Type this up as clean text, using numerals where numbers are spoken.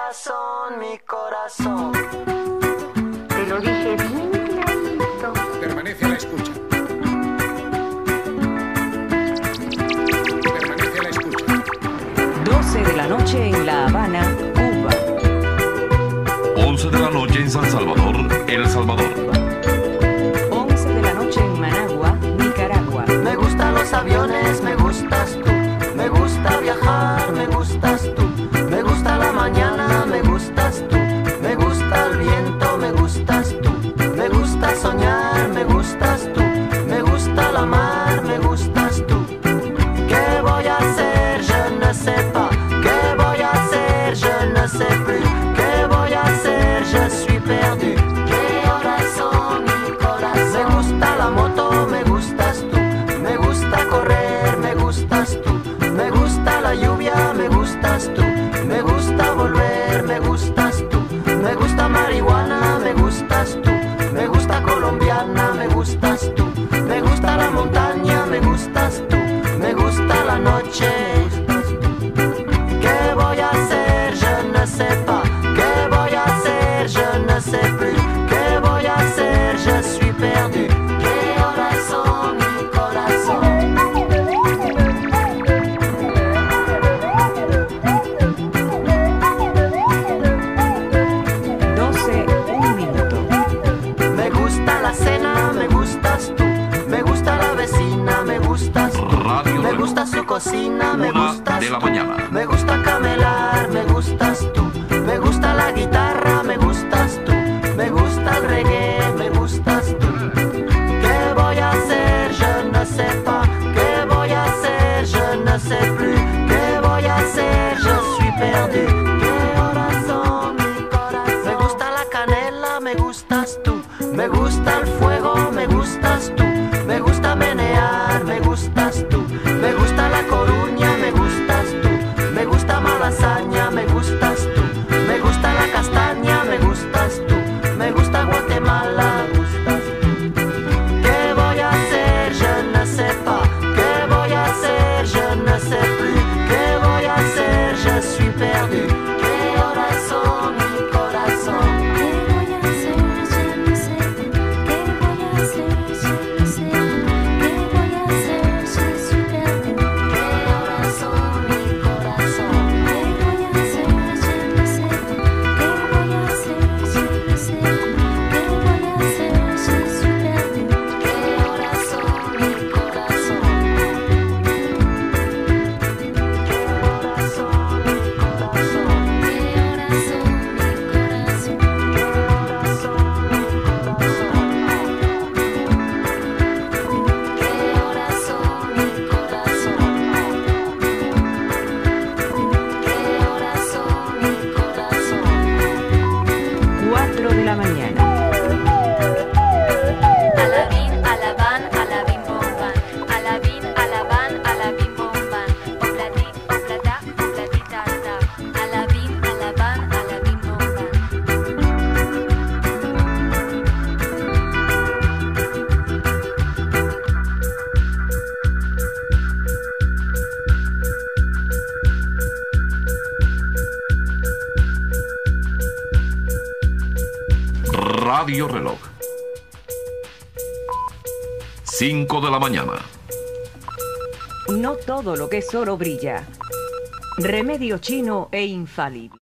corazón, mi corazón. Te lo dije bien clarito. Permanece a la escucha. Permanece a la escucha. 12 de la noche en La Habana, Cuba. 11 de la noche en San Salvador, El Salvador. 11 de la noche en Managua, Nicaragua. Me gustan los aviones, me gustas tú. Me gusta viajar, me gustas tú. Me gusta la mañana, me gustas tú. Me gusta el viento, me gustas tú. Me gusta soñar, me gustas tú. Me gusta la mar, me gustas tú. ¿Qué voy a hacer? Je ne sais pas. ¿Qué voy a hacer? Je ne sais plus. ¿Qué voy a hacer? Je suis perdu. ¿Qué horas son, mi corazón? Me gusta la moto, me gustas tú. Me gusta correr, me gustas tú. Me gusta la lluvia, me gustas tú. Me gusta volver, me gustas tú. Me gusta marihuana, me gustas tú. Me gusta colombiana, me gustas tú. Me gusta la montaña, me gustas tú. Me gusta la noche, me gustas tú. ¿Qué voy a hacer? Je ne sais pas. ¿Qué voy a hacer? Je ne sais plus. ¿Qué voy a hacer? Je suis perdu. ¿Qué horas son, mi corazón? 12, un minuto. Me gusta la cena, me gustas tú. Me gusta la vecina, me gustas tú. Radio Me Reloj. gusta su cocina, me 1 gustas de la tú. mañana. Me gusta camelar, me gustas tú. Me gusta la guitarra, me gustas tú. Me gusta el reggae, me gustas tú. ¿Qué voy a hacer? Je ne sais pas. ¿Qué voy a hacer? Je ne sais plus. ¿Qué voy a hacer? Je suis perdu. ¿Qué horas son, mi corazón? Me gusta la canela, me gustas tú. Me gusta el fuego, me gustas tú. Me gusta menear, me gustas tú. Me gusta la Coruña, me gustas tú. Me gusta Malasaña, me gustas tú. Me gusta la castaña, me gustas tú. Me gusta Guatemala, me gustas tú. ¿Qué voy a hacer? Je ne sais pas. ¿Qué voy a hacer? Je ne sais plus. ¿Qué voy a hacer? Je suis perdu. ¿Qué horas son, mi corazón? ¿Qué voy a hacer? Je ne sais plus. ¿Qué voy a hacer? Je ne sais plus. ¿Qué voy a hacer? Je suis perdu. ¿Qué horas son, mi corazón? ¿Qué voy a hacer? Je ne sais plus. ¿Qué voy a hacer? Je ne sais plus. ¿Qué voy a hacer? Je suis perdu. ¿Qué horas son, mi corazón? ¿Qué horas son, mi corazón? ¿Qué horas son, mi corazón? ¿Qué horas son, mi corazón? ¿Qué horas son, mi corazón? ¿Qué horas son, mi corazón? 4 de la mañana. Alabín, alabán, alabín, bomban. Alabín, alabán, alabín, bomban. Obladi, oblada, obladita, ta. Alabín, alabán, alabín, bomban. Radio Reloj. 5 de la mañana. No todo lo que es oro brilla. Remedio chino e infalible.